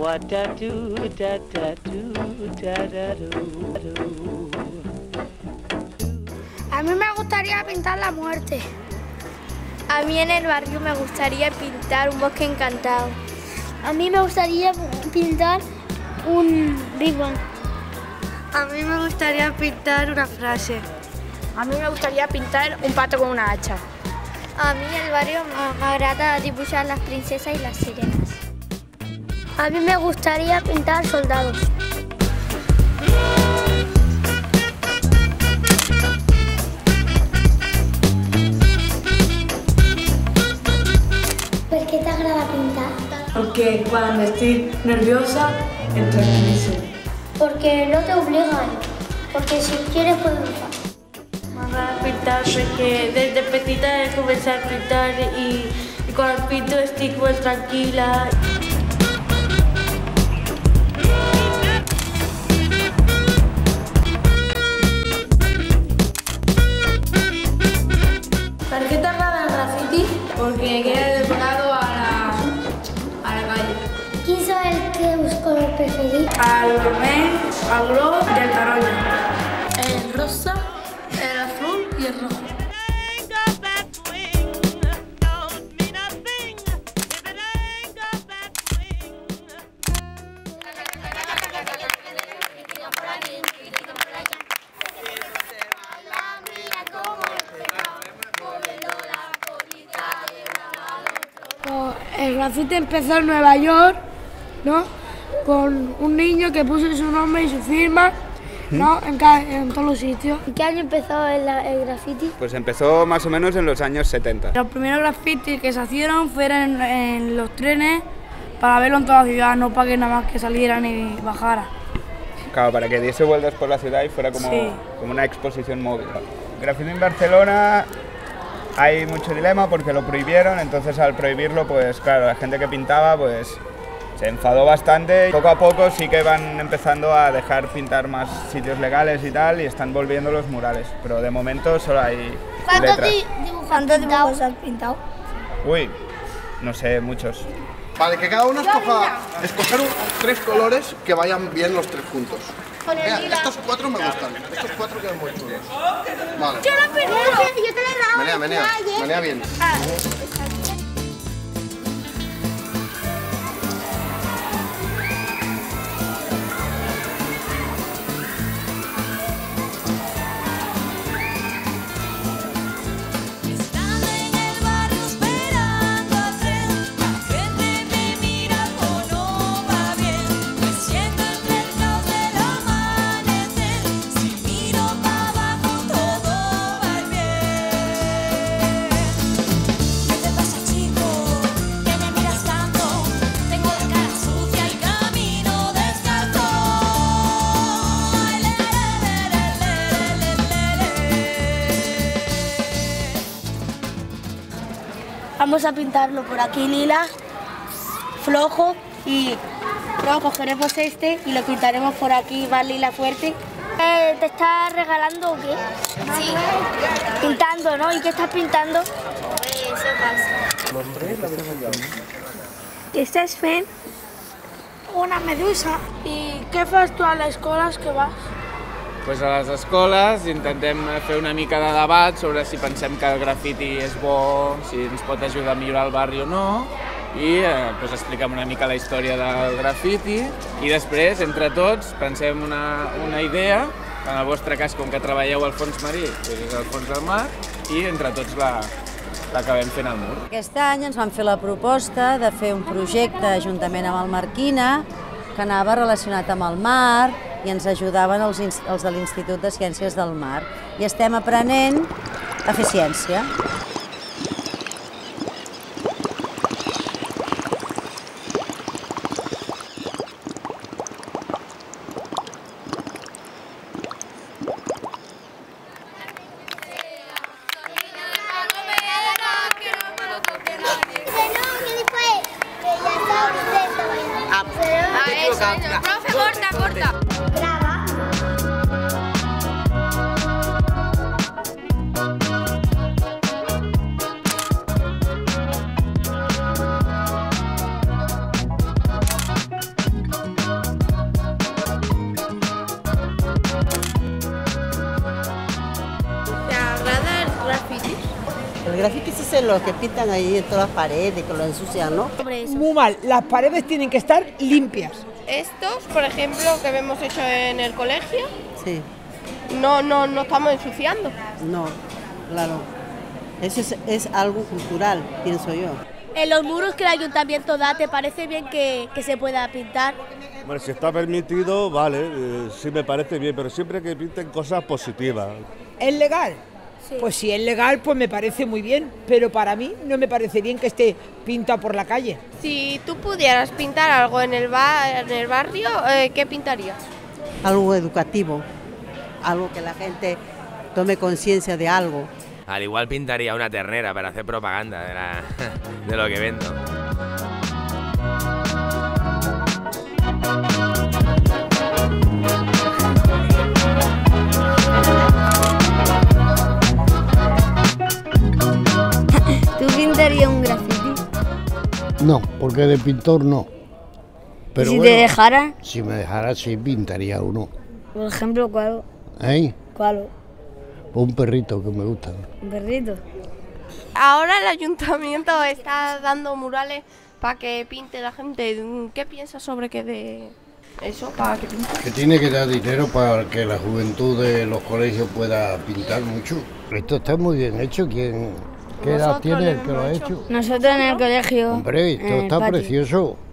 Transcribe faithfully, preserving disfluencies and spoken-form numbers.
A mí me gustaría pintar la muerte. A mí en el barrio me gustaría pintar un bosque encantado. A mí me gustaría pintar un Big Bang. A mí me gustaría pintar una frase. A mí me gustaría pintar un pato con una hacha. A mí en el barrio me agrada dibujar las princesas y las sirenas. A mí me gustaría pintar soldados. ¿Per què t'agrada pintar? Porque cuando estoy nerviosa, me tranquilizo. Porque no te obligan, porque si quieres puedes dibujar. M'agrada pintar perquè des de petita he començat a pintar i, i quan pinto estic molt tranquil·la. ¿Por qué te agrada el graffiti? Porque queda decorado a la, a la calle. ¿Quién es el que color preferido? Al vermell, al groc y al taronja. El rosa, el azul y el rojo. El graffiti empezó en Nueva York, ¿no? Con un niño que puso su nombre y su firma, ¿no? En, cada, en todos los sitios. ¿En qué año empezó el, el graffiti? Pues empezó más o menos en los años setenta. Los primeros grafitis que se hicieron fueron en, en los trenes para verlo en toda la ciudad, no para que nada más que salieran y bajaran. Claro, para que diese vueltas por la ciudad y fuera como, sí. como una exposición móvil. Graffiti en Barcelona hay mucho dilema porque lo prohibieron, entonces al prohibirlo, pues claro, la gente que pintaba pues se enfadó bastante. Poco a poco sí que van empezando a dejar pintar más sitios legales y tal, y están volviendo los murales, pero de momento solo hay ¿Cuántos letras. dibujos, ¿Cuántos dibujos has pintado? Uy, no sé, muchos. Vale, que cada uno escoja, escoger un, tres colores que vayan bien los tres juntos. Mira, estos cuatro me gustan, estos cuatro quedan muy chulos. Vale. Yo lo primero, yo te lo he dado. Menea, menea, menea bien. Ah. Vamos a pintarlo por aquí lila, flojo, y luego cogeremos este y lo pintaremos por aquí más lila fuerte. Eh, ¿Te estás regalando o qué? Sí. Pintando, ¿no? ¿Y qué estás pintando? Pues sopas. ¿Qué estás fent? Una medusa. I què fas tu a les escoles que vas? Pues a les escoles intentem fer una mica de debat sobre si pensem que el grafiti és bo, si ens pot ajudar a millorar el barri o no, i eh, pues expliquem una mica la història del grafiti i després, entre tots, pensem una, una idea, en el vostre cas, com que treballeu al fons marí, doncs és el fons del mar, i entre tots la, l'acabem fent al mur. Aquest any ens van fer la proposta de fer un projecte juntament amb el Marquina que anava relacionat amb el mar i ens ajudaven els, els de l'Institut de Ciències del Mar. I estem aprenent a fer ciència. Profe, corta, corta. El graffiti es lo que pintan ahí en todas las paredes, que lo ensucian, ¿no? Muy mal, las paredes tienen que estar limpias. Estos, por ejemplo, que hemos hecho en el colegio, sí. no, no, no estamos ensuciando. No, claro. Eso es, es algo cultural, pienso yo. En los muros que el ayuntamiento da, ¿te parece bien que, que se pueda pintar? Bueno, si está permitido, vale, eh, sí me parece bien, pero siempre que pinten cosas positivas. ¿Es legal? Sí. Pues si es legal, pues me parece muy bien, pero para mí no me parece bien que esté pintado por la calle. Si tú pudieras pintar algo en el, bar, en el barrio, eh, ¿qué pintarías? Algo educativo, algo que la gente tome conciencia de algo. Al igual pintaría una ternera para hacer propaganda de, la, de lo que vendo. ¿Tú pintarías un graffiti? No, porque de pintor no. Pero ¿Y si bueno, te dejara? Si me dejara, sí pintaría uno. Por ejemplo, ¿cuál? ¿Eh? ¿Cuál? Un perrito que me gusta. ¿Un perrito? Ahora el ayuntamiento está dando murales para que pinte la gente. ¿Qué piensas sobre que de eso, para que pinte? Que tiene que dar dinero para que la juventud de los colegios pueda pintar mucho. Esto está muy bien hecho. ¿Quién, ¿Qué edad tiene el que lo ha hecho? Nosotros en el colegio. Hombre, esto está precioso.